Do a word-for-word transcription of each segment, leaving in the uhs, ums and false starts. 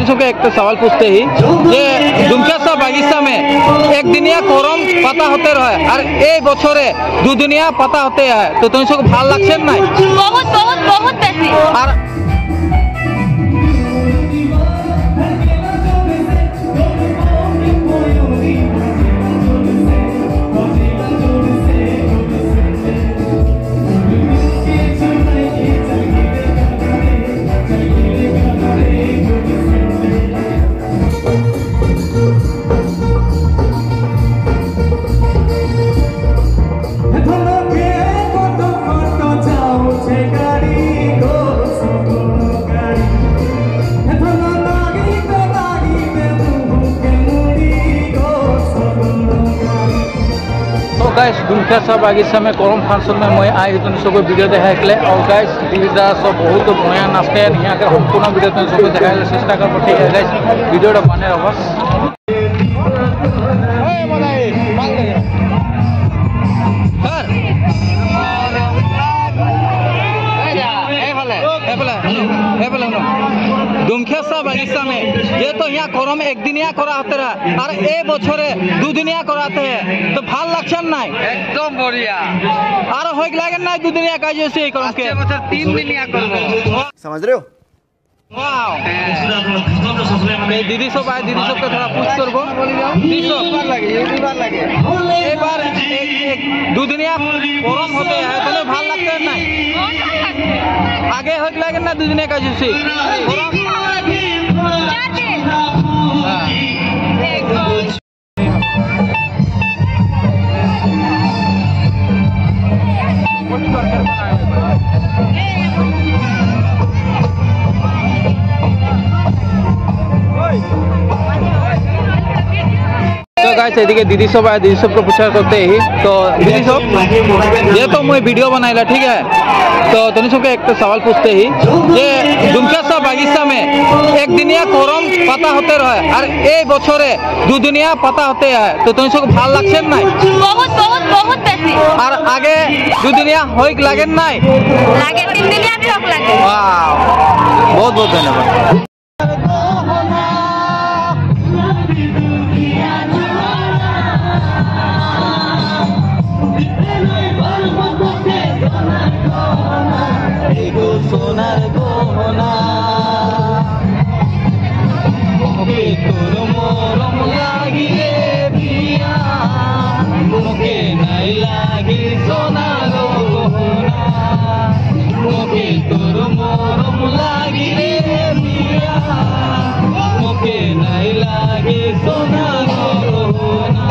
के एक तो सवाल पूछते ही যে দুমকেশ্বর বাগিচা में एक दिनिया करम पाता होते रहे और ए बछरे दु दिनिया पाता होते है तो तुम सब ভাল লাগছে না? बहुत बहुत बहुत बेसी। और गाइस दुमकेश्वर बागिचा में करम फंक्शन में मैं आई तुम सब वीडियो देखाइले और गाइस दीदा सब बहुत बढ़िया नाचते यहाँ के सम्पूर्ण वीडियो तुम सब देखा चेष्टा कर ठीक है गाइस वीडियो बने रह दुमकेश्वर बागिचा में ये तो यहाँ करम एक दिनिया करा होते रहा और ए बछरे दु दिनिया कराते हैं तो ভাল লাগছে না? एकदम बढ़िया। और हो लागे ना दु दिनिया का जैसे करम के बच्चा तीन दिनिया करबो समझ रहे हो? वाओ दीदी सब आए दीदी सब के थोड़ा पूछ करबो दीदी सब बार लगे एक बार लगे एक बार एक एक दु दिनिया करम होते हैं तो ভাল लगते ना? आगे हो लागे ना दु दिनिया का जैसे करम गाइस एदिके दीदी सब आए दीदी सब को पूछा करते ही तो दीदी सब ये तो मैं वीडियो बनाइला ठीक है तो तुम सबके एक तो सवाल पूछते ही जे दुमकेश्वर बागिचा में एक दिनिया करम पाता होते रहे और ए बछरे दु दिनिया पाता होते है तो तुम सब ভাল লাগছে না? बहुत बहुत बहुत बेसी। और आगे दु दिनिया होइक लागे ना? लागे तीन दिनिया भी होक लागे। वाह बहुत बहुत धन्यवाद। सोनार गहना मोके तोर मरम लागिले पिया मोके नाई लागी सोनार गहना मोके तोर मरम लागिले पिया मोके नाई लागी सोनार गहना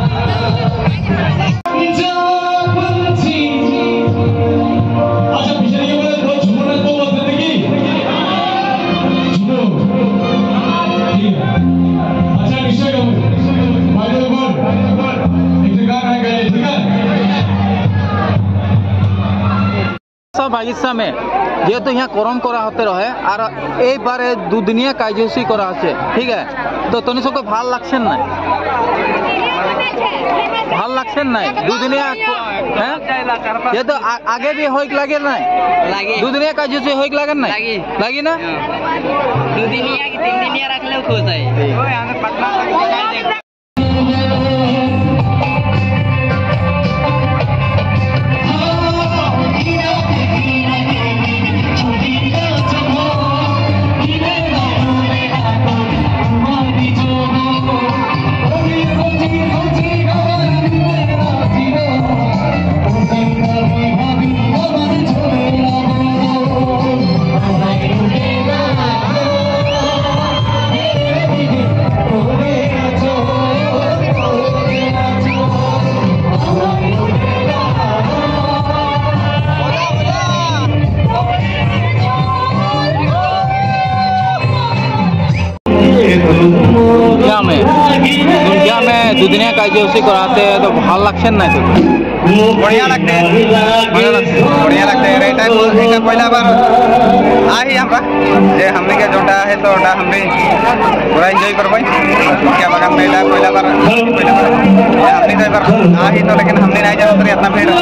बागिचा में ये तो यहाँ करम करा होते रहे और एक बार दु दिनिया कायजसी करा আছে ठीक है तो तुम सबको ভাল লাগছে না? ভাল লাগছে না दु दिनिया हैं ये तो आ, आगे भी होइक लागे ना? लागे दु दिनिया कायजसी होइक लागे ना? लागी लागी ना? दो दिनिया की तीन दिनिया रख ले खुश है ओए हमें पटना में दुनिया में दु दिनिया कायजसी कराते हैं तो ভাল লাগছে না? बढ़िया लगते हैं बढ़िया लगते हैं बढ़िया लगते हैं रेट टाइम का पहला बार आई हमरा जे हमने के जोटा है तो ओटा हमने पूरा एंजॉय करबै क्या बगन मेला पहला बार पहला बार हमने तो बार आई तो लेकिन हमने नहीं जाना तो इतना भीड़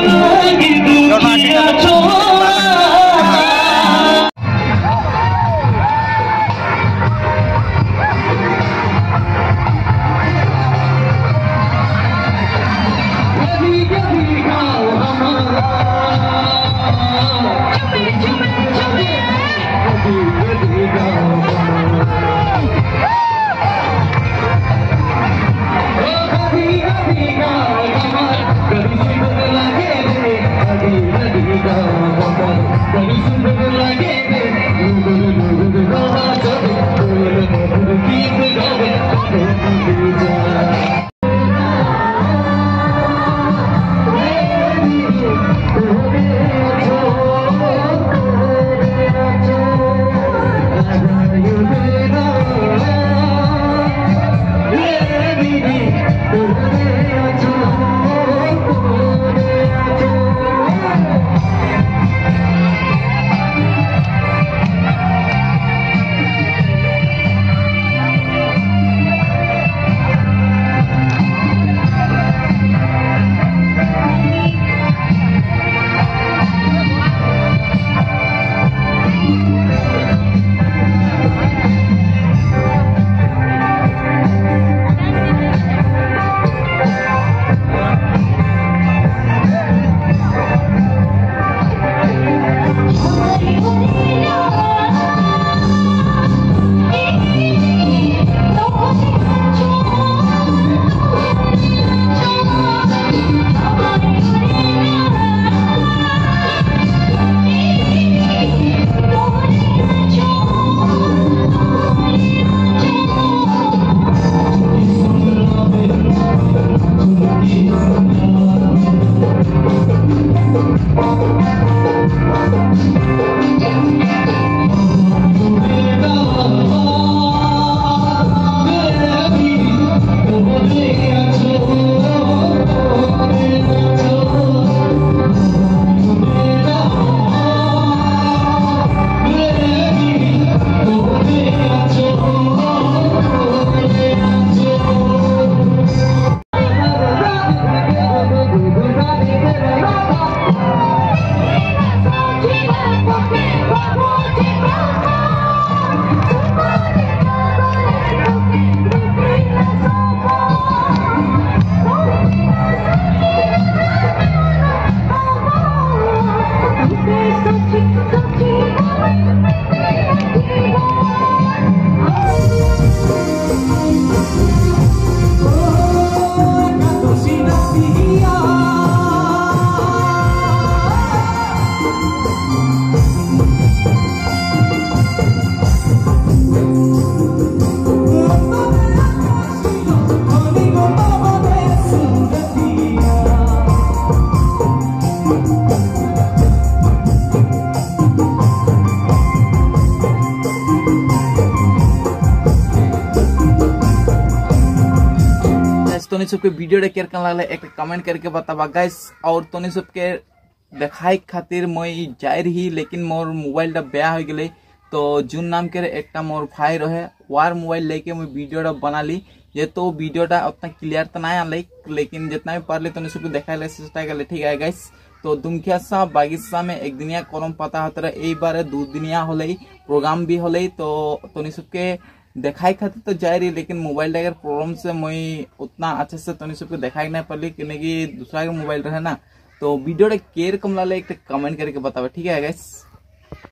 तोनी सबके वीडियो केयर कर लागले एक कमेंट करके बताबा गाइस। और तोनी सबके देखाई खातिर मैं जाय रही लेकिन मोर मोबाइल बेया हो गए तो जून नाम के एक मोर भाई रहे वार मोबाइल लेके मैं वीडियो बना ली। ये तो वीडियोटा उतना क्लियर तो नहीं आल लेकिन जितना भी पारले तो सबको देखा चेष्टा कर ठीक है गाइस। तो दुमकिया बागिचा में एक दिनिया करम पाता होता है बारे दो दिनिया होले प्रोग्राम भी होले तो तोनी सबके देखाई खातिर तो जाए रही लेकिन मोबाइल टाइगर प्रॉब्लम से मैं उतना अच्छे से तोनी सबको देखाई नहीं पाली क्योंकि दूसरा के मोबाइल रहे ना। तो वीडियो केयर कम लाले एक कमेंट करके बतावे ठीक है गाइस।